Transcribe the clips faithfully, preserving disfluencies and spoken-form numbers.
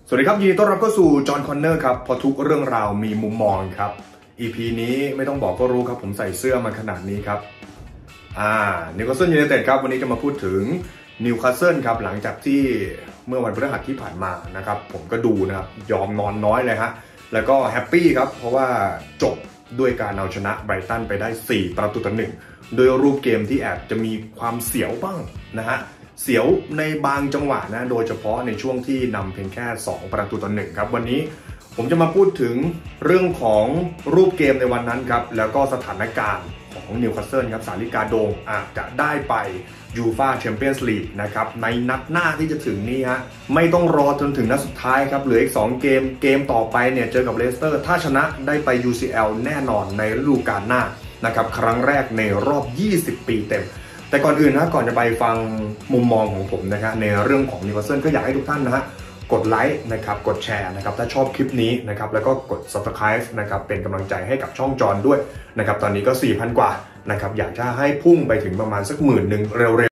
สวัสดีครับยินดีต้อนรับเข้าสู่จอห์นคอนเนอร์ครับพอทุกเรื่องราวมีมุมมองครับ อี พี นี้ไม่ต้องบอกก็รู้ครับผมใส่เสื้อมาขนาดนี้ครับอ่านิวคาสเซิลยูไนเต็ดครับวันนี้จะมาพูดถึงนิวคาสเซิลครับหลังจากที่เมื่อวันพฤหัสที่ผ่านมานะครับผมก็ดูนะครับยอมนอนน้อยเลยฮะแล้วก็แฮปปี้ครับเพราะว่าจบด้วยการเอาชนะไบรตันไปได้สี่ประตูต่อหนึ่งโดยรูปเกมที่แอบจะมีความเสียวบ้างนะฮะเสียวในบางจังหวะนะโดยเฉพาะในช่วงที่นำเพียงแค่สองประตูต่อหนึ่งครับวันนี้ผมจะมาพูดถึงเรื่องของรูปเกมในวันนั้นครับแล้วก็สถานการณ์ของนิวคาสเซิลครับสาริกาโดมอาจจะได้ไปยูฟ่าแชมเปี้ยนส์ลีกนะครับในนัดหน้าที่จะถึงนี้ฮะไม่ต้องรอจนถึงนัดสุดท้ายครับเหลืออีกสองเกมเกมต่อไปเนี่ยเจอกับเลสเตอร์ถ้าชนะได้ไป ยู ซี แอล แน่นอนในฤดูกาลหน้านะครับครั้งแรกในรอบยี่สิบปีเต็มแต่ก่อนอื่นนะก่อนจะไปฟังมุมมองของผมนะครับในเรื่องของนิวคาสเซิลก็อยากให้ทุกท่านนะฮะกดไลค์นะครับกดแชร์นะครับถ้าชอบคลิปนี้นะครับแล้วก็กด ซับสไครบ์ นะครับเป็นกำลังใจให้กับช่องจอนด้วยนะครับตอนนี้ก็ สี่พัน กว่านะครับอยากจะให้พุ่งไปถึงประมาณสักหมื่นหนึ่งเร็ว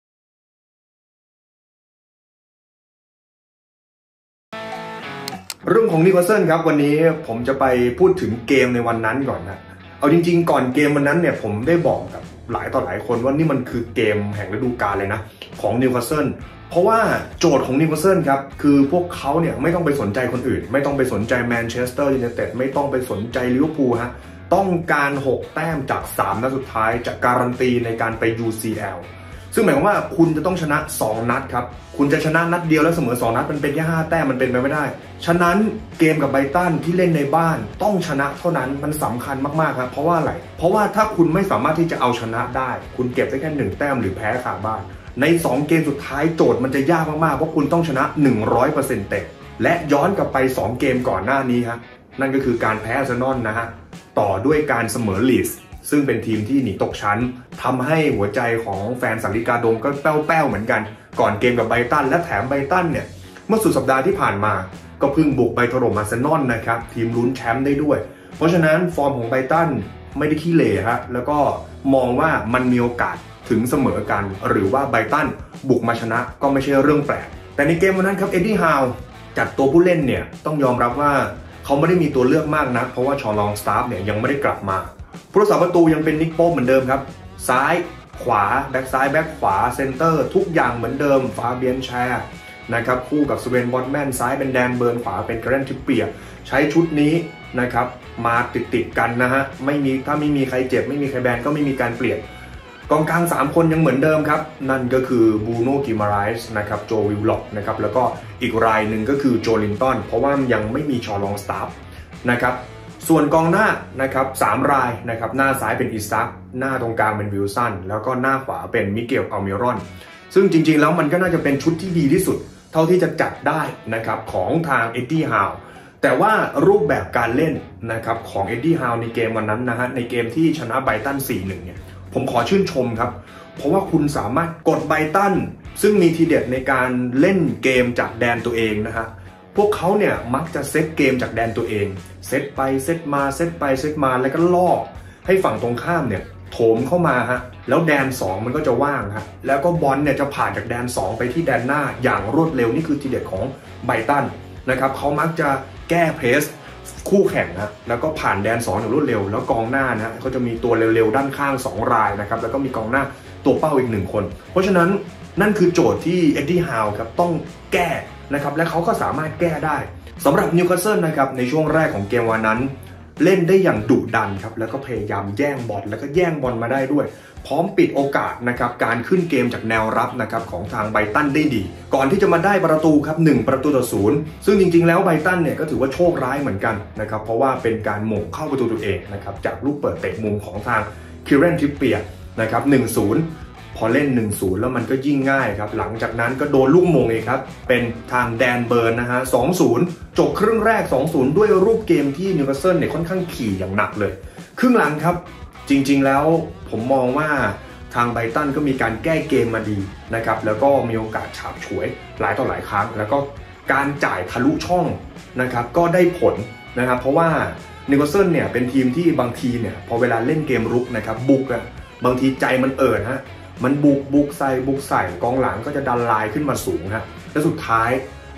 ๆเรื่องของนิวคาสเซิลครับวันนี้ผมจะไปพูดถึงเกมในวันนั้นก่อนนะเอาจริงๆก่อนเกมวันนั้นเนี่ยผมได้บอกกับหลายต่อหลายคนว่านี่มันคือเกมแห่งฤดูกาลเลยนะของนิวคาสเซิลเพราะว่าโจทย์ของนิวคาสเซิลครับคือพวกเขาเนี่ยไม่ต้องไปสนใจคนอื่นไม่ต้องไปสนใจแมนเชสเตอร์ยูไนเต็ดไม่ต้องไปสนใจลิเวอร์พูลฮะต้องการหกแต้มจากสามนัดสุดท้ายจะการันตีในการไป ยู ซี แอล ซึ่งหมายความว่าคุณจะต้องชนะสองนัดครับคุณจะชนะนัดเดียวแล้วเสมอสองนัดมันเป็นแค่ห้าแต้มมันเป็นไปไม่ได้ฉะนั้นเกมกับไบรตันที่เล่นในบ้านต้องชนะเท่านั้นมันสำคัญมากๆครับเพราะว่าอะไรเพราะว่าถ้าคุณไม่สามารถที่จะเอาชนะได้คุณเก็บได้แค่หนึ่งแต้มหรือแพ้ขาบ้านในสองเกมสุดท้ายโจทย์มันจะยากมากๆเพราะคุณต้องชนะ หนึ่งร้อยเปอร์เซ็นต์ เต็มและย้อนกลับไปสองเกมก่อนหน้านี้ฮะนั่นก็คือการแพ้อาร์เซนอลนะฮะต่อด้วยการเสมอลีดส์ซึ่งเป็นทีมที่หนีตกชั้นทำให้หัวใจของแฟนสาริกาโดมก็แป้วๆเหมือนกันก่อนเกมกับไบรตันและแถมไบรตันเนี่ยเมื่อสุดสัปดาห์ที่ผ่านมาก็เพิ่งบุกไปถล่มอาร์เซนอลนะครับทีมลุ้นแชมป์ได้ด้วยเพราะฉะนั้นฟอร์มของไบรตันไม่ได้ขี้เหร่ฮะแล้วก็มองว่ามันมีโอกาสถึงเสมอกันหรือว่าไบรตันบุกมาชนะก็ไม่ใช่เรื่องแปลกแต่ในเกมวันนั้นครับเอ็ดดี้ฮาวจัดตัวผู้เล่นเนี่ยต้องยอมรับว่าเขาไม่ได้มีตัวเลือกมากนักเพราะว่าชอลองสตาฟเนี่ยยังไม่ได้กลับมาผู้รักษาประตูยังเป็นนิกโป้เหมือนเดิมครับซ้ายขวาแบ็กซ้ายแบ็กขวาเซนเตอร์ทุกอย่างเหมือนเดิมฟาเบียนแชร์นะครับคู่กับสเวนบอตแมนซ้ายเป็นแดนเบิร์นขวาเป็นแกรนทิปเปียใช้ชุดนี้นะครับมาติดติดกันนะฮะไม่มีถ้าไม่มีใครเจ็บไม่มีใครแบนก็ไม่มีการเปลี่ยนกองกลางสามคนยังเหมือนเดิมครับนั่นก็คือบูโน่กิมาไรส์นะครับโจวิลล็อกนะครับแล้วก็อีกรายหนึ่งก็คือโจลินตันเพราะว่ายังไม่มีชอลองสตาฟนะครับส่วนกองหน้านะครับสามรายนะครับหน้าซ้ายเป็นอิซักหน้าตรงกลางเป็นวิลสันแล้วก็หน้าขวาเป็นมิเกลอัลมิรอนซึ่งจริงๆแล้วมันก็น่าจะเป็นชุดที่ดีที่สุดเท่าที่จะจัดได้นะครับของทางเอ็ดดี้ฮาวแต่ว่ารูปแบบการเล่นนะครับของเอ็ดดี้ฮาวในเกมวันนั้นนะฮะในเกมที่ชนะไบรตัน สี่หนึ่ง เนี่ยผมขอชื่นชมครับเพราะว่าคุณสามารถกดไบรตันซึ่งมีทีเด็ดในการเล่นเกมจากแดนตัวเองนะฮะพวกเขาเนี่ยมักจะเซตเกมจากแดนตัวเองเซตไปเซตมาเซตไปเซตมาแล้วก็ล่อให้ฝั่งตรงข้ามเนี่ยโถมเข้ามาฮะแล้วแดนสองมันก็จะว่างฮะแล้วก็บอลเนี่ยจะผ่านจากแดนสองไปที่แดนหน้าอย่างรวดเร็วนี่คือทีเด็ดของไบรตันนะครับเขามักจะแก้เพรสคู่แข่งนะแล้วก็ผ่านแดนสองอย่างรวดเร็วแล้วกองหน้านะเขาจะมีตัวเร็วๆด้านข้างสองรายนะครับแล้วก็มีกองหน้าตัวเป้าอีกหนึ่งคนเพราะฉะนั้นนั่นคือโจทย์ที่เอ็ดดี้ฮาวครับต้องแก้นะครับและเขาก็สามารถแก้ได้สำหรับนิวคาสเซิลนะครับในช่วงแรกของเกมวันนั้นเล่นได้อย่างดุดันครับแล้วก็พยายามแย่งบอลแล้วก็แย่งบอลมาได้ด้วยพร้อมปิดโอกาสนะครับการขึ้นเกมจากแนวรับนะครับของทางไบรตันได้ดีก่อนที่จะมาได้ประตูครับหนึ่งประตูต่อศูนย์ซึ่งจริงๆแล้วไบรตันเนี่ยก็ถือว่าโชคร้ายเหมือนกันนะครับเพราะว่าเป็นการหม่งเข้าประตูตัวเองนะครับจากลูกเปิดเตะมุมของทางคิเรนทริปเปียร์นะครับ หนึ่งศูนย์พอเล่น หนึ่งศูนย์ แล้วมันก็ยิ่งง่ายครับหลังจากนั้นก็โดนลูกมงเองครับเป็นทางแดนเบิร์นนะฮะ สองศูนย์ จบครึ่งแรก สองศูนย์ ด้วยรูปเกมที่นิวคาสเซิลเนี่ยค่อนข้างขี่อย่างหนักเลยครึ่งหลังครับจริงๆแล้วผมมองว่าทางไบรตันก็มีการแก้เกมมาดีนะครับแล้วก็มีโอกาสฉาบฉวยหลายต่อหลายครั้งแล้วก็การจ่ายทะลุช่องนะครับก็ได้ผลนะครับเพราะว่านิวคาสเซิลเนี่ยเป็นทีมที่บางทีเนี่ยพอเวลาเล่นเกมรุกนะครับบุกอะบางทีใจมันเอิดฮะมันบุกบุกใส่บุกใส่กองหลังก็จะดันไลน์ขึ้นมาสูงฮะและสุดท้าย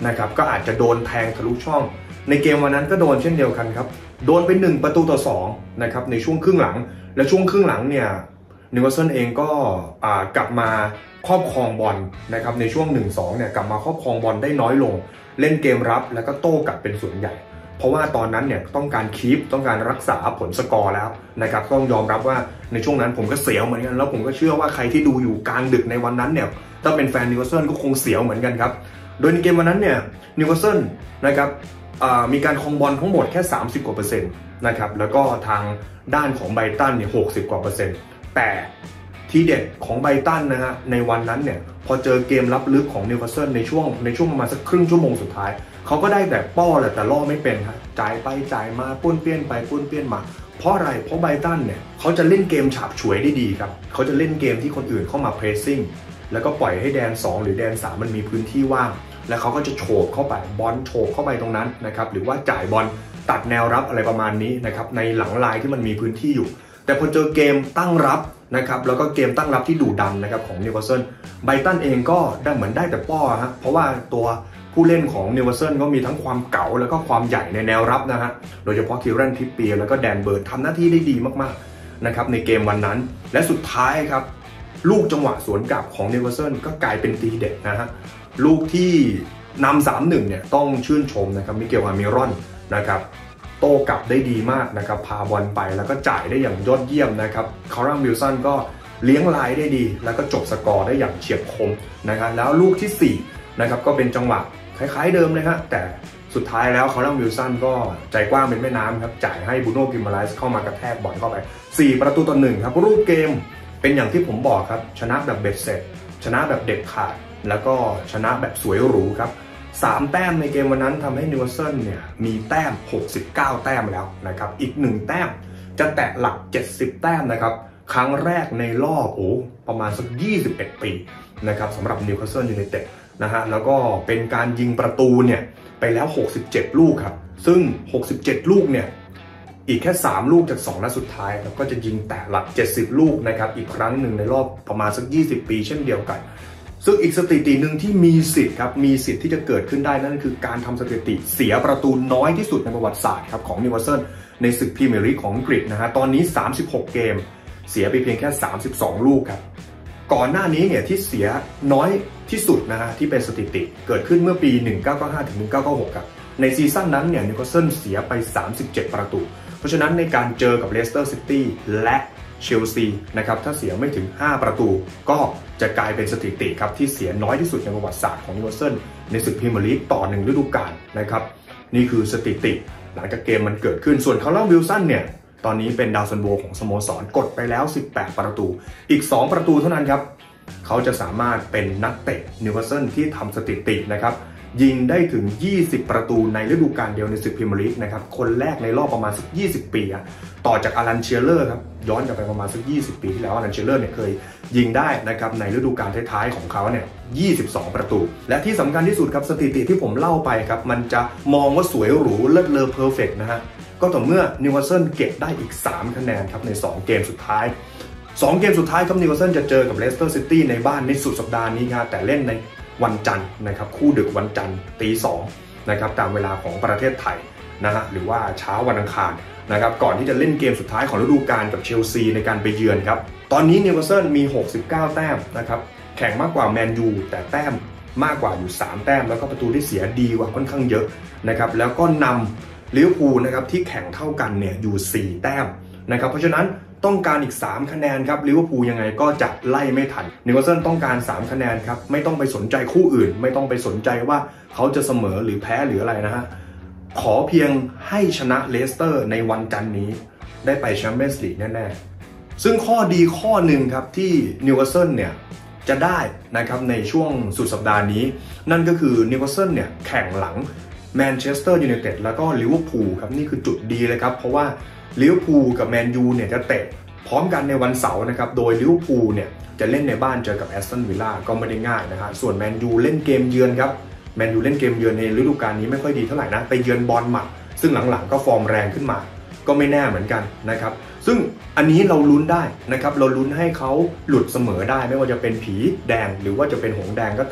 นะครับก็อาจจะโดนแทงทะลุช่องในเกมวันนั้นก็โดนเช่นเดียวกันครับโดนไปหนึ่งประตูต่อสองนะครับในช่วงครึ่งหลังและช่วงครึ่งหลังเนี่ยนิวคาสเซิลเองก็กลับมาครอบครองบอลนะครับในช่วง หนึ่งสอง เนี่ยกลับมาครอบครองบอลได้น้อยลงเล่นเกมรับแล้วก็โต้กลับเป็นส่วนใหญ่เพราะว่าตอนนั้นเนี่ยต้องการคีปต้องการรักษาผลสกอร์แล้วนะครับต้องยอมรับว่าในช่วงนั้นผมก็เสียวเหมือนกันแล้วผมก็เชื่อว่าใครที่ดูอยู่กลางดึกในวันนั้นเนี่ยถ้าเป็นแฟนนิวคาสเซิลก็คงเสียวเหมือนกันครับโดยในเกมวันนั้นเนี่ยนิวคาสเซิลนะครับมีการครองบอลทั้งหมดแค่สามสิบกว่าเปอร์เซ็นต์นะครับแล้วก็ทางด้านของไบรตันเนี่ยหกสิบกว่าเปอร์เซ็นต์แต่ทีเด็ดของไบรตันนะฮะในวันนั้นเนี่ยพอเจอเกมรับลึกของนิวคาสเซิลในช่วงในช่วงประมาณสักครึ่งชั่วโมงสุดท้ายเขาก็ได้แต่ป้อแหละแต่ล่อไม่เป็นครับจ่ายไปจ่ายมาป้วนเปี้ยนไปป้วนเปี้ยนมาเพราะอะไรเพราะไบรตันเนี่ยเขาจะเล่นเกมฉาบฉวยได้ดีครับเขาจะเล่นเกมที่คนอื่นเข้ามาเพรสซิ่งแล้วก็ปล่อยให้แดนสองหรือแดนสามมันมีพื้นที่ว่างแล้วเขาก็จะโฉบเข้าไปบอลโฉบเข้าไปตรงนั้นนะครับหรือว่าจ่ายบอลตัดแนวรับอะไรประมาณนี้นะครับในหลังลายที่มันมีพื้นที่อยู่แต่พอเจอเกมตั้งรับนะครับแล้วก็เกมตั้งรับที่ดุดันนะครับของนิวคาสเซิลไบรตันเองก็ได้เหมือนได้แต่ป้อฮะเพราะว่าตัวผู้เล่นของนิวคาสเซิลก็มีทั้งความเก๋าแล้วก็ความใหญ่ในแนวรับนะฮะโดยเฉพาะคิวรันทริปเปียร์แล้วก็แดนเบิร์ดทำหน้าที่ได้ดีมากๆนะครับในเกมวันนั้นและสุดท้ายครับลูกจังหวะสวนกลับของนิวคาสเซิลก็กลายเป็นทีเด็ดนะฮะลูกที่นำ สามหนึ่ง เนี่ยต้องชื่นชมนะครับมิเกล อามิรอนนะครับโต้กลับได้ดีมากนะครับพาบอลไปแล้วก็จ่ายได้อย่างยอดเยี่ยมนะครับคารัม วิลสันก็เลี้ยงลายได้ดีแล้วก็จบสกอร์ได้อย่างเฉียบคมนะครับแล้วลูกที่สี่นะครับก็เป็นจังหวะคล้ายๆเดิมเลยฮะแต่สุดท้ายแล้วคารัม วิลสันก็ใจกว้างเป็นแม่น้ำครับจ่ายให้บูโน่ กิมมาไลส์เข้ามากระแทกบอลเข้าไปสี่ประตูต่อหนึ่งครับรูปเกมเป็นอย่างที่ผมบอกครับชนะแบบเบ็ดเสร็จชนะแบบเด็ดขาดแล้วก็ชนะแบบสวยหรูครับสามแต้มในเกมวันนั้นทำให้นิวคาสเซิลเนี่ยมีแต้มหกสิบเก้าแต้มแล้วนะครับอีกหนึ่งแต้มจะแตะหลักเจ็ดสิบแต้มนะครับครั้งแรกในรอบโอ้ประมาณสักยี่สิบเอ็ดปีนะครับสำหรับนิวคาสเซิลยูไนเต็ดนะฮะแล้วก็เป็นการยิงประตูเนี่ยไปแล้วหกสิบเจ็ดลูกครับซึ่งหกสิบเจ็ดลูกเนี่ยอีกแค่สามลูกจากสองนัดสุดท้ายแล้วก็จะยิงแตะหลักเจ็ดสิบลูกนะครับอีกครั้งหนึ่งในรอบประมาณสักยี่สิบปีเช่นเดียวกันซึ่งอีกสถิติหนึ่งที่มีสิทธิ์ครับมีสิทธิ์ที่จะเกิดขึ้นได้นั่นคือการทำสถิติเสียประตูน้อยที่สุดในประวัติศาสตร์ครับของนิวคาสเซิลในศึกพรีเมียร์ลีกของอังกฤษนะฮะตอนนี้สามสิบหกเกมเสียไปเพียงแค่สามสิบสองลูกครับก่อนหน้านี้เนี่ยที่เสียน้อยที่สุดนะฮะที่เป็นสถิติเกิดขึ้นเมื่อปีหนึ่งพันเก้าร้อยเก้าสิบห้าถึงหนึ่งพันเก้าร้อยเก้าสิบหกครับในซีซั่นนั้นเนี่ยนิวคาสเซิลเสียไปสามสิบเจ็ดประตูเพราะฉะนั้นในการเจอกับเลสเตอร์ซิตี้และเชลซีนะครับถ้าเสียไม่ถึงห้าประตูก็จะกลายเป็นสถิติครับที่เสียน้อยที่สุดในประวัติศาสตร์ของนิวคาสเซิลในศึกพรีเมียร์ลีกต่อหนึ่งฤดูกาลนะครับนี่คือสถิติหลังจากเกมมันเกิดขึ้นส่วนคาร์ล วิลสันเนี่ยตอนนี้เป็นดาวซันโวของสโมสรกดไปแล้วสิบแปดประตูอีกสองประตูเท่านั้นครับเขาจะสามารถเป็นนักเตะนิวคาสเซิลที่ทำสถิตินะครับยิงได้ถึงยี่สิบประตูในฤดูกาลเดียวในศึกพรีเมียร์ลีกนะครับคนแรกในรอบประมาณสักยี่สิบปีอะต่อจากอารันเชียร์เลอร์ครับย้อนกลับไปประมาณสักยี่สิบปีที่แล้วอารันเชียร์เลอร์เนี่ยเคยยิงได้นะครับในฤดูกาลท้ายๆของเขาเนี่ยยี่สิบสองประตูและที่สำคัญที่สุดครับสถิติที่ผมเล่าไปครับมันจะมองว่าสวยหรูเลิศเลอเพอร์เฟกต์นะฮะก็ต่อเมื่อนิวคาสเซิลเก็บได้อีกสามคะแนนครับในสองเกมสุดท้ายสองเกมสุดท้ายครับนิวคาสเซิลจะเจอกับเลสเตอร์ซิตี้ในบ้านในสุดสัปดาห์นี้ครับแต่เล่นในวันจันทร์นะครับคู่ดึกวันจันทร์ตีสองนะครับตามเวลาของประเทศไทยนะฮะหรือว่าเช้าวันอังคารนะครับก่อนที่จะเล่นเกมสุดท้ายของฤดูกาลกับเชลซีในการไปเยือนครับตอนนี้นิวคาสเซิลมีหกสิบเก้าแต้มนะครับแข่งมากกว่าแมนยูแต่แต้มมากกว่าอยู่สามแต้มแล้วก็ประตูที่เสียดีกว่าค่อนข้างเยอะนะครับแล้วก็นำลิเวอร์พูลนะครับที่แข่งเท่ากันเนี่ยอยู่สี่แต้มนะครับเพราะฉะนั้นต้องการอีกสามคะแนนครับลิเวอร์พูลยังไงก็จะไล่ไม่ทันนิวคาสเซิลต้องการสามคะแนนครับไม่ต้องไปสนใจคู่อื่นไม่ต้องไปสนใจว่าเขาจะเสมอหรือแพ้หรืออะไรนะฮะขอเพียงให้ชนะเลสเตอร์ในวันจันทร์นี้ได้ไปแชมเปี้ยนส์ลีกแน่ๆซึ่งข้อดีข้อหนึ่งครับที่นิวคาสเซิลเนี่ยจะได้นะครับในช่วงสุดสัปดาห์นี้นั่นก็คือนิวคาสเซิลเนี่ยแข่งหลังแมนเชสเตอร์ยูไนเต็ดแล้วก็ลิเวอร์พูลครับนี่คือจุดดีเลยครับเพราะว่าลิเวอร์พูลกับแมนยูเนี่ยจะเตะพร้อมกันในวันเสาร์นะครับโดยลิเวอร์พูลเนี่ยจะเล่นในบ้านเจอกับแอสตันวิลล่าก็ไม่ได้ง่ายนะฮะส่วนแมนยูเล่นเกมเยือนครับแมนยูเล่นเกมเยือนในฤดูกาลนี้ไม่ค่อยดีเท่าไหร่นะไปเยือนบอร์นมัธซึ่งหลังๆก็ฟอร์มแรงขึ้นมาก็ไม่แน่เหมือนกันนะครับซึ่งอันนี้เราลุ้นได้นะครับเราลุ้นให้เขาหลุดเสมอได้ไม่ว่าจะเป็นผีแดงหรือว่าจะเป็นหงส์แดงก็ตาม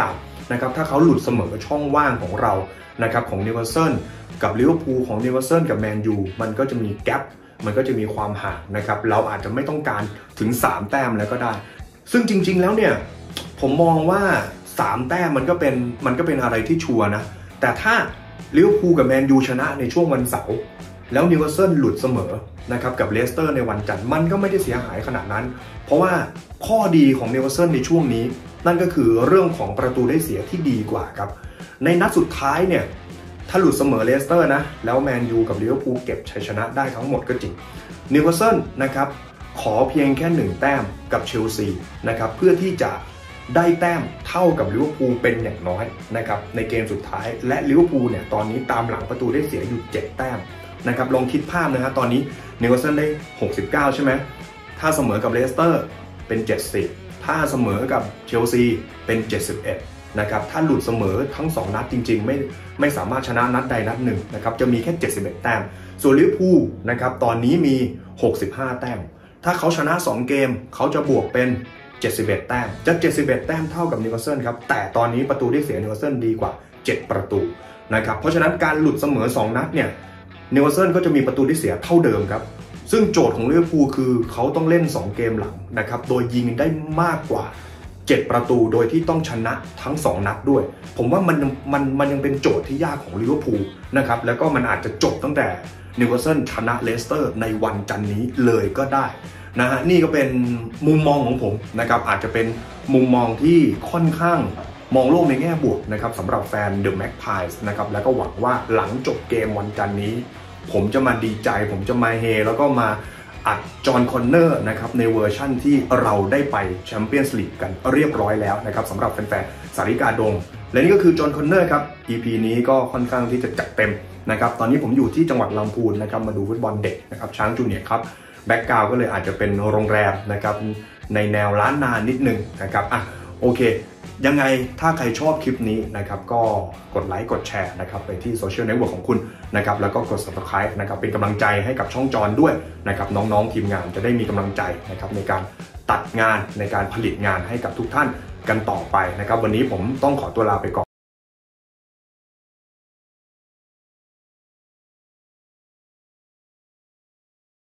นะครับถ้าเขาหลุดเสมอช่องว่างของเรานะครับของนิวคาสเซิลกับลิเวอร์พูลของนิวคาสเซิลกับแมนยูมันก็จะมีแกปมันก็จะมีความห่างนะครับเราอาจจะไม่ต้องการถึงสามแต้มแล้วก็ได้ซึ่งจริงๆแล้วเนี่ยผมมองว่าสามแต้มมันก็เป็นมันก็เป็นอะไรที่ชัวร์นะแต่ถ้าลิเวอร์พูลกับแมนยูชนะในช่วงวันเสาร์แล้วนิวคาสเซิลหลุดเสมอนะครับกับเลสเตอร์ในวันจันทร์มันก็ไม่ได้เสียหายขนาดนั้นเพราะว่าข้อดีของนิวคาสเซิลในช่วงนี้นั่นก็คือเรื่องของประตูได้เสียที่ดีกว่าครับในนัดสุดท้ายเนี่ยถ้าหลุดเสมอเลสเตอร์นะแล้วแมนยูกับลิเวอร์พูลเก็บชัยชนะได้ทั้งหมดก็จริงนิวคาสเซิลนะครับขอเพียงแค่หนึ่งแต้มกับเชลซีนะครับเพื่อที่จะได้แต้มเท่ากับลิเวอร์พูลเป็นอย่างน้อยนะครับในเกมสุดท้ายและลิเวอร์พูลเนี่ยตอนนี้ตามหลังประตูได้เสียอยู่เจ็ดแต้มนะครับลองคิดภาพนะฮะตอนนี้นิวคาสเซิลได้หกสิบเก้าใช่ไหมถ้าเสมอกับเลสเตอร์เป็นเจ็ดสิบถ้าเสมอกับเชลซีเป็นเจ็ดสิบเอ็ดนะครับถ้าหลุดเสมอทั้งสองนัดจริงๆไม่ไม่สามารถชนะนัดใดนัดหนึ่งนะครับจะมีแค่เจ็ดสิบเอ็ดแต้มส่วนลิเวอร์พูลนะครับตอนนี้มีหกสิบห้าแต้มถ้าเขาชนะสองเกมเขาจะบวกเป็นเจ็ดสิบเอ็ดแต้มจะเจ็ดสิบเอ็ดแต้มเท่ากับนิวคาสเซิลครับแต่ตอนนี้ประตูได้เสียนิวคาสเซิลดีกว่าเจ็ดประตูนะครับเพราะฉะนั้นการหลุดเสมอสองนัดเนี่ยนิวคาสเซิลก็จะมีประตูได้เสียเท่าเดิมครับซึ่งโจทย์ของลิเวอร์พูลคือเขาต้องเล่นสองเกมหลังนะครับโดยยิงได้มากกว่าเจ็ดประตูโดยที่ต้องชนะทั้งสองนัดด้วยผมว่ามันมันมันยังเป็นโจทย์ที่ยากของลิเวอร์พูลนะครับแล้วก็มันอาจจะจบตั้งแต่นิวคาสเซิลชนะเลสเตอร์ในวันจันทร์นี้เลยก็ได้นะฮะนี่ก็เป็นมุมมองของผมนะครับอาจจะเป็นมุมมองที่ค่อนข้างมองโลกในแง่บวกนะครับสำหรับแฟนเดอะแม็กไพร์นะครับแล้วก็หวังว่าหลังจบเกมวันจันทร์นี้ผมจะมาดีใจผมจะมาเฮแล้วก็มาอัดจอห์นคอนเนอร์นะครับในเวอร์ชั่นที่เราได้ไปแชมเปี้ยนส์ลีกกันเรียบร้อยแล้วนะครับสำหรับแฟนๆสาริกาดงและนี่ก็คือจอห์นคอนเนอร์ครับ อี พี นี้ก็ค่อนข้างที่จะจัดเต็มนะครับตอนนี้ผมอยู่ที่จังหวัดลำพูนนะครับมาดูฟุตบอลเด็กนะครับช้างจูเนียร์ครับแบ็กกราวด์ก็เลยอาจจะเป็นโรงแรมนะครับในแนวล้านนานิดนึงนะครับอ่ะโอเคยังไงถ้าใครชอบคลิปนี้นะครับก็กดไลค์กดแชร์นะครับไปที่โซเชียลเน็ตเวิร์กของคุณนะครับแล้วก็กด ซับสไครบ์ นะครับเป็นกำลังใจให้กับช่องจอนด้วยนะครับน้องๆทีมงานจะได้มีกำลังใจนะครับในการตัดงานในการผลิตงานให้กับทุกท่านกันต่อไปนะครับวันนี้ผมต้องขอตัวลาไปก่อน